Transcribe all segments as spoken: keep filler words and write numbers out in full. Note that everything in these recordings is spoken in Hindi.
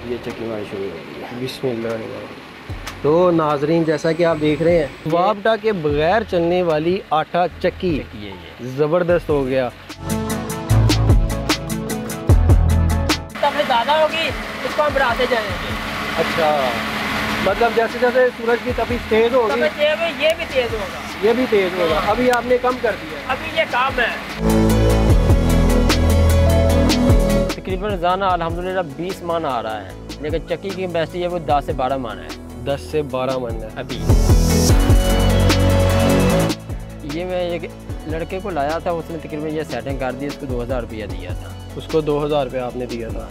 ये चक्की मारी शुरू हो गई है। बिस्मिल्लाह। तो नाजरीन, जैसा कि आप देख रहे हैं वापडा के बगैर चलने वाली आटा चक्की, चक्की है ये। ज़बरदस्त हो गया। तब ज़्यादा होगी इसको हम बढ़ाते जाएंगे। अच्छा, मतलब जैसे जैसे सूरज की तपिश तेज़ होगी तब ये भी तेज़ होगा, ये भी तेज़ होगा। अभी आपने कम कर दिया, अभी ये काम है। तकरीबन रोज़ाना अल्हम्दुलिल्लाह बीस मन आ रहा है, लेकिन चक्की की कैपेसिटी है वो दस से बारह मन है। दस से बारह मन है अभी। ये मैं एक लड़के को लाया था, उसने तकरीबन ये सेटिंग कर दी, उसको दो हज़ार रुपया दिया था। उसको दो हज़ार रुपये आपने दिया था।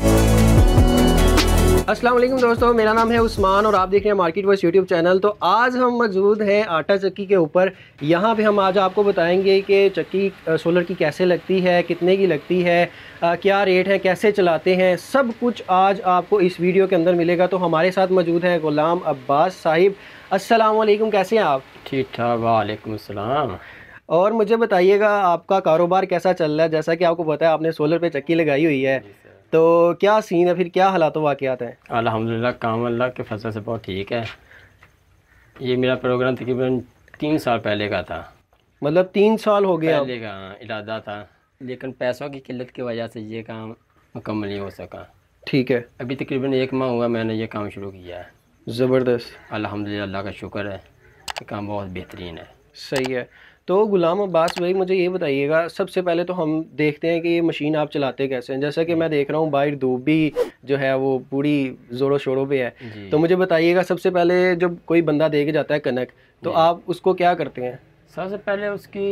अस्सलाम वालेकुम दोस्तों, मेरा नाम है उस्मान और आप देख रहे हैं मार्केट वॉइस यूट्यूब चैनल। तो आज हम मौजूद हैं आटा चक्की के ऊपर। यहाँ पे हम आज आपको बताएंगे कि चक्की सोलर की कैसे लगती है, कितने की लगती है, आ, क्या रेट है, कैसे चलाते हैं, सब कुछ आज आपको इस वीडियो के अंदर मिलेगा। तो हमारे साथ मौजूद है गुलाम अब्बास साहिब। अस्सलाम वालेकुम, कैसे हैं आप? ठीक ठाक, वालेकुम अस्सलाम। और मुझे बताइएगा आपका कारोबार कैसा चल रहा है? जैसा कि आपको पता है आपने सोलर पे चक्की लगाई हुई है, तो क्या सीन है, फिर क्या हालात वाक़यात हैं? अल्हम्दुलिल्लाह काम अल्लाह के फजल से बहुत ठीक है। ये मेरा प्रोग्राम तकरीबन तीन साल पहले का था। मतलब तीन साल हो गया पहले का इरादा था, लेकिन पैसों की किल्लत की वजह से ये काम मुकम्मल नहीं हो सका। ठीक है, अभी तकरीबन एक माह हुआ मैंने ये काम शुरू किया है। ज़बरदस्त, अल्हम्दुलिल्लाह अल्लाह का शुक्र है कि काम बहुत बेहतरीन है। सही है। तो गुलाम अब्बास भाई, मुझे ये बताइएगा, सबसे पहले तो हम देखते हैं कि ये मशीन आप चलाते कैसे हैं। जैसा कि मैं देख रहा हूँ बाहर धूप भी जो है वो पूरी ज़ोरों शोरों पे है, तो मुझे बताइएगा सबसे पहले जब कोई बंदा दे के जाता है कनक, तो आप उसको क्या करते हैं? सबसे पहले उसकी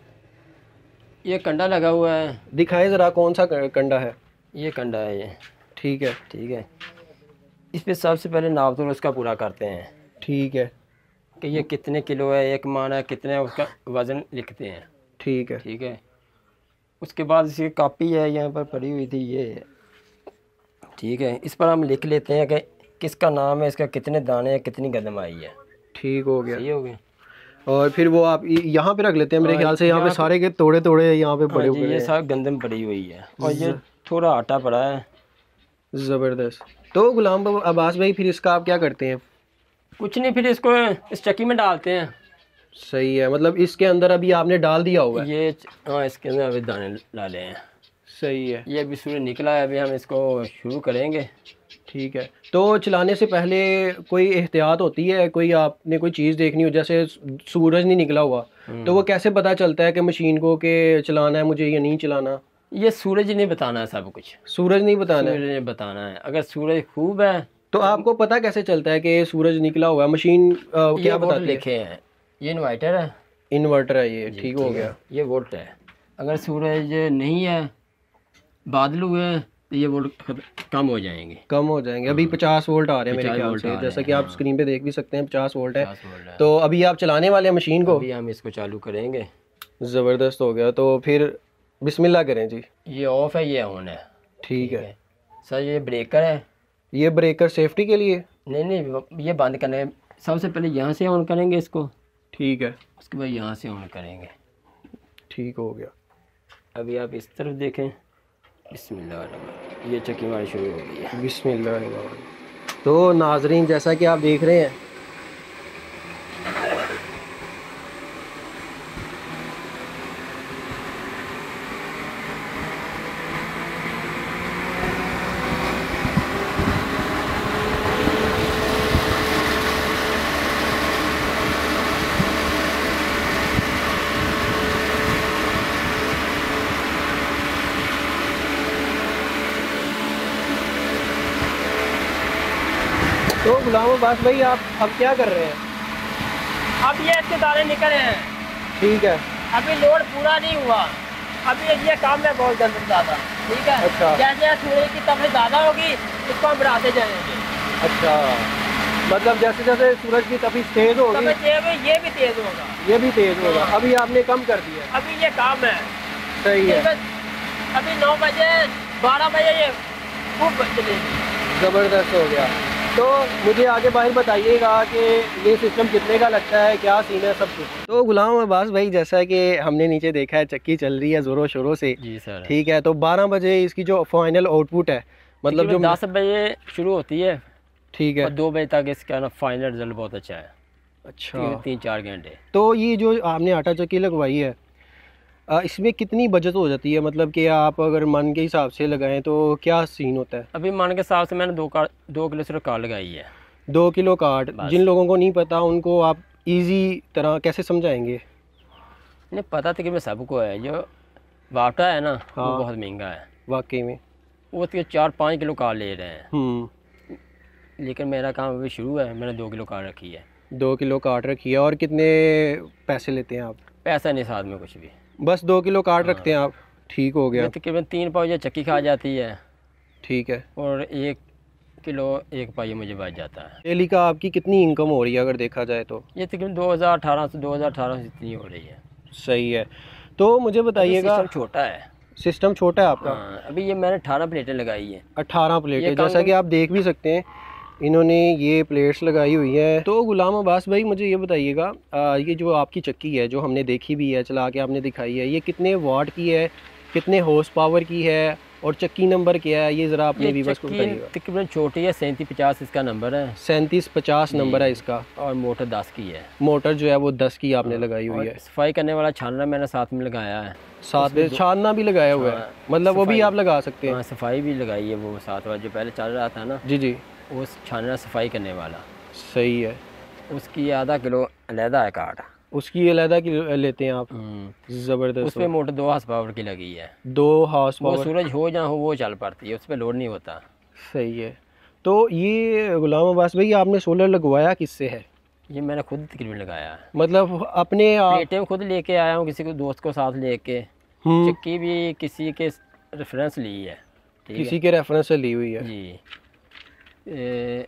ये कंडा लगा हुआ है, दिखाएं ज़रा कौन सा कंडा है। ये कंडा है ये। ठीक है, ठीक है, इस पर सबसे पहले नाप तोल उसका पूरा करते हैं ठीक है, कि ये कितने किलो है, एक मान है कितने है, उसका वज़न लिखते हैं। ठीक है, ठीक है, उसके बाद इसकी कॉपी है यहाँ पर पड़ी हुई थी ये। ठीक है, इस पर हम लिख लेते हैं कि किसका नाम है, इसका कितने दाने हैं, कितनी गंदम आई है। ठीक हो गया। सही हो गया। और फिर वो आप यहाँ पे रख लेते हैं, मेरे ख्याल से यहाँ पे सारे के तोड़े तोड़े यहाँ पे पड़े हुए हैं। ये सारा गंदम पड़ी हुई है और ये थोड़ा आटा पड़ा है। ज़बरदस्त। तो गुलाम अब्बास भाई, फिर इसका आप क्या करते हैं? कुछ नहीं, फिर इसको इस चक्की में डालते हैं। सही है, मतलब इसके अंदर अभी आपने डाल दिया हुआ है। ये हाँ, इसके अंदर अभी दाने डाले हैं। सही है, ये अभी सूरज निकला है, अभी हम इसको शुरू करेंगे। ठीक है। तो चलाने से पहले कोई एहतियात होती है, कोई आपने कोई चीज़ देखनी हो, जैसे सूरज नहीं निकला हुआ, तो वो कैसे पता चलता है कि मशीन को कि चलाना है मुझे या नहीं चलाना? ये सूरज नहीं बताना है, सब कुछ सूरज नहीं बताना सूरज है? नहीं बताना है। अगर सूरज खूब है तो आपको पता कैसे चलता है कि सूरज निकला हुआ है? मशीन आ, क्या बताती है? लिखे हैं, ये इन्वर्टर है, इन्वर्टर है ये। ठीक हो गया। ये वोल्ट है। अगर सूरज नहीं है, बादल हुए, तो ये वोल्ट कम हो जाएंगे, कम हो जाएंगे। अभी पचास वोल्ट आ रहे हैं मेरे ख्याल वोल्ट से, आ जैसा रहे कि हैं, आप स्क्रीन पे देख भी सकते हैं पचास वोल्ट है। पचास वोल्ट है। तो अभी आप चलाने वाले हैं मशीन को? अभी हम इसको चालू करेंगे। ज़बरदस्त हो गया। तो फिर बिस्मिल्लाह करें जी। ये ऑफ है, ये ऑन है। ठीक है सर, ये ब्रेकर है। ये ब्रेकर सेफ्टी के लिए? नहीं नहीं, ये बंद करने, सबसे पहले यहाँ से ऑन करेंगे इसको। ठीक है, उसके बाद यहाँ से ऑन करेंगे। ठीक हो गया। अभी आप इस तरफ देखें, बिस्मिल्लाह, ये चक्की मारी शुरू हो गई है। बिस्मिल्लाह। तो नाजरीन, जैसा कि आप देख रहे हैं तो गुलाम अब्बास भाई, आप अब क्या कर रहे हैं? अब ये इसके दाने निकले हैं, ठीक है, अभी लोड पूरा नहीं हुआ, अभी ये काम है बहुत जल्द ज़्यादा। ठीक है, अच्छा। जैसे सूरज की तपिश ज़्यादा होगी इसको हम बढ़ाते जाएंगे। अच्छा, मतलब जैसे जैसे सूरज की तपिश तेज़ होगी तब ये भी ये भी तेज़ होगा, ये भी तेज़ होगा। अभी आपने कम कर दिया? अभी ये काम है। सही है, अभी नौ बजे बारह बजे ये खूब चलेगी। ज़बरदस्त हो गया। तो मुझे आगे बाहर बताइएगा कि ये सिस्टम कितने का लगता है, क्या सीन है, सब कुछ। तो गुलाम अब्बास भाई, जैसा कि हमने नीचे देखा है चक्की चल रही है ज़ोरों शोरों से। जी सर। ठीक है, तो बारह बजे इसकी जो फाइनल आउटपुट है मतलब जो दस बजे शुरू होती है, ठीक है, और दो बजे तक इसका ना फाइनल रिजल्ट बहुत अच्छा है। अच्छा, तीन चार घंटे। तो ये जो आपने आटा चक्की लगवाई है, आ, इसमें कितनी बचत हो जाती है? मतलब कि आप अगर मन के हिसाब से लगाएं तो क्या सीन होता है? अभी मन के हिसाब से मैंने दो कार दो किलो सिर्फ कार लगाई है। दो किलो काट, जिन लोगों को नहीं पता उनको आप इजी तरह कैसे समझाएंगे? नहीं पता तकरीबन सबको है। जो वाटा है ना, हाँ, वो बहुत महंगा है वाकई में। वो तो चार पाँच किलो कार ले रहे हैं, हम्म, लेकिन मेरा काम अभी शुरू है, मैंने दो किलो कार रखी है। दो किलो काट रखी है। और कितने पैसे लेते हैं आप? पैसा नहीं साथ में कुछ भी, बस दो किलो काट रखते हैं आप, ठीक हो गया। तकरीबन तीन पाव ये चक्की खा जाती है, ठीक है, और एक किलो एक पाई मुझे बच जाता है। डेली का आपकी कितनी इनकम हो रही है अगर देखा जाए तो? ये तकरीबन दो हज़ार अठारह से दो हज़ार अठारह से इतनी हो रही है। सही है। तो मुझे बताइएगा, सिस्टम छोटा है। सिस्टम छोटा है आपका? हाँ, अभी ये मैंने अठारह प्लेटें लगाई है। अठारह प्लेटें, जैसा कि आप देख भी सकते हैं इन्होंने ये प्लेट्स लगाई हुई है। तो गुलाम अब्बास भाई मुझे ये बताइएगा, ये जो आपकी चक्की है जो हमने देखी भी है, चला के आपने दिखाई है, ये कितने वाट की है, कितने हॉर्स पावर की है, और चक्की नंबर क्या है, ये ज़रा अपने व्यूअर्स को बताइएगा। तकरीबन छोटी है, सैंतीस पचास इसका नंबर है। सैंतीस पचास नंबर है इसका, और मोटर दस की है। मोटर जो है वो दस की आपने लगाई हुई है। सफाई करने वाला छानना मैंने साथ में लगाया है। साथ में छानना भी लगाया हुआ है, मतलब वो भी आप लगा सकते हैं? सफाई भी लगाई है, वो साथ वाला जो पहले चल रहा था ना। जी जी, वो छानना सफाई करने वाला। सही है। उसकी आधा किलो अलहदा है काट, उसकी अलहदा की लेते हैं आप? ज़बरदस्त। उस पर मोटर दो हाउस पावर की लगी है। दो हाउस वो पावर, सूरज हो जहाँ हो वो चल पड़ती है, उस पर लोड नहीं होता। सही है। तो ये गुलाम अब्बास भाई आपने सोलर लगवाया किससे है? ये मैंने खुद तकरीबन लगाया है, मतलब अपने आप? प्लेटें खुद लेके आया हूँ, किसी को दोस्त को साथ लेके। चक्की भी किसी के रेफरेंस ली है। किसी के रेफरेंस से ली हुई है जी। ए,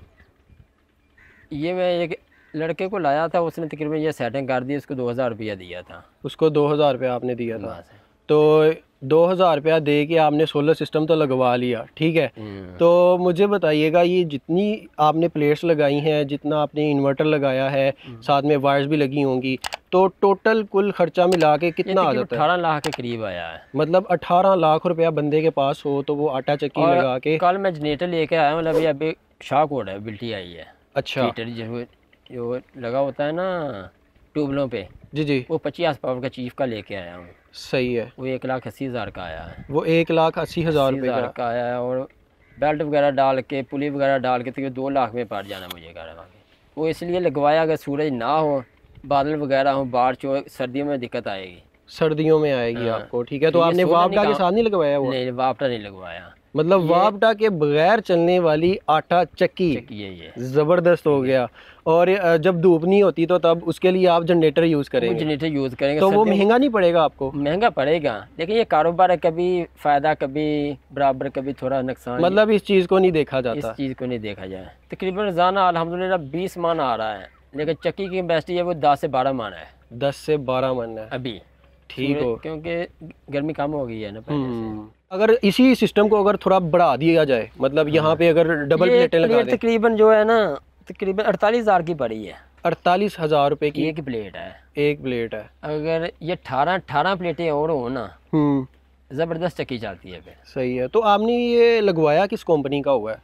ये मैं एक लड़के को लाया था, उसने तकरीबन ये सेटिंग कर दी, उसको दो हज़ार रुपया दिया था। उसको दो हज़ार रुपया आपने दिया था? तो दो हज़ार रुपया दे के आपने सोलर सिस्टम तो लगवा लिया, ठीक है। तो मुझे बताइएगा, ये जितनी आपने प्लेट्स लगाई हैं, जितना आपने इन्वर्टर लगाया है, साथ में वायर्स भी लगी होंगी, तो टोटल कुल खर्चा मिला के कितना आ जाता है? अठारह लाख के करीब आया है। मतलब अठारह लाख रुपया बंदे के पास हो तो वो आटा चक्की लगा के। कल मैं जनरेटर लेके आया हूँ, अभी अभी शॉक हो रहा है, बिल्टी आई है। अच्छा, जो जो लगा होता है ना ट्यूबलों पे, जी जी, वो पच्चीस पावर का चीफ का लेके आया हूँ। सही है। वो एक लाख अस्सी हज़ार का आया है। वो एक लाख अस्सी हज़ार रुपये का।, का आया है, और बेल्ट वगैरह डाल के, पुली वगैरह डाल के, तो दो लाख में पड़ जाना मुझे घर में। वो इसलिए लगवाया अगर सूरज ना हो, बादल वगैरह हो, बारिश हो, सर्दियों में दिक्कत आएगी। सर्दियों में आएगी आपको, ठीक है। तो आपने वापटा के साथ नहीं लगवाया? वो नहीं, वापटा नहीं लगवाया। मतलब वापटा के बगैर चलने वाली आटा चक्की, चक्की है ये, ज़बरदस्त हो गया। और जब धूप नहीं होती तो तब उसके लिए आप जनरेटर यूज़ करेंगे? जनरेटर यूज़ करेंगे। तो वो महंगा नहीं पड़ेगा आपको? महंगा पड़ेगा, लेकिन ये कारोबार है, कभी फ़ायदा कभी बराबर, कभी थोड़ा नुकसान। मतलब इस चीज़ को नहीं देखा जाता? इस चीज़ को नहीं देखा जाए। तकरीबन रोज़ाना अल्हम्दुलिल्लाह बीस मन आ रहा है, लेकिन चक्की की कैपेसिटी है वो दस से बारह मन है। दस से बारह मन है अभी, ठीक हो, क्योंकि गर्मी कम हो गई है ना पहले से। अगर इसी सिस्टम को अगर थोड़ा बढ़ा दिया जाए, मतलब यहाँ पे अगर डबल प्लेटें लगा दें, तकरीबन जो है ना तकरीबन अड़तालीस हज़ार की पड़ी है। अड़तालीस हज़ार रुपये की एक प्लेट है? एक प्लेट है। अगर ये अठारह अठारह प्लेटें और हो ना, ज़बरदस्त चक्की चलती है फिर। सही है। तो आपने ये लगवाया किस कंपनी का हुआ है?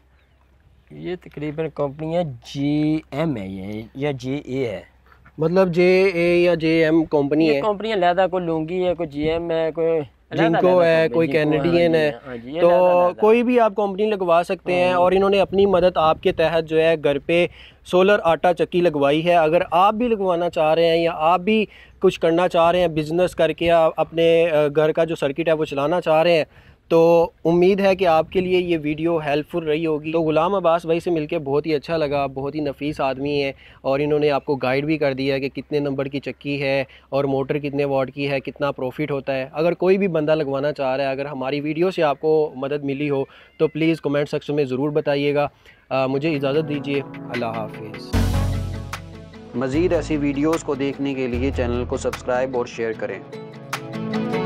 ये तकरीबन कंपनी है जी एम है ये, या जे ए है। मतलब जे ए या जे एम कंपनी है? कंपनियाँ लहदा, कोई लुंगी है, कोई जी एम है, कोई जिनको है, कोई कैनेडियन है। तो कोई भी आप कंपनी लगवा सकते हैं। और इन्होंने अपनी मदद आपके तहत जो है घर पे सोलर आटा चक्की लगवाई है। अगर आप भी लगवाना चाह रहे हैं, या आप भी कुछ करना चाह रहे हैं, बिजनेस करके आप अपने घर का जो सर्किट है वो चलाना चाह रहे हैं, तो उम्मीद है कि आपके लिए ये वीडियो हेल्पफुल रही होगी। तो गुलाम अब्बास भाई से मिलके बहुत ही अच्छा लगा, बहुत ही नफीस आदमी है, और इन्होंने आपको गाइड भी कर दिया है कि कितने नंबर की चक्की है और मोटर कितने वाट की है, कितना प्रॉफिट होता है। अगर कोई भी बंदा लगवाना चाह रहा है, अगर हमारी वीडियो से आपको मदद मिली हो तो प्लीज़ कमेंट सेक्शन में ज़रूर बताइएगा। मुझे इजाज़त दीजिए, अल्लाह हाफिज़। मज़ीद ऐसी वीडियोज़ को देखने के लिए चैनल को सब्सक्राइब और शेयर करें।